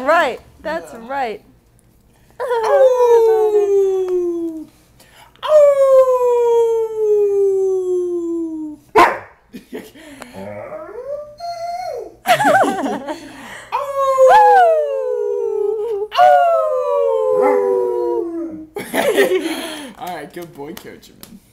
right. That's right. Oh! Oh! All right, good boy, Coachman.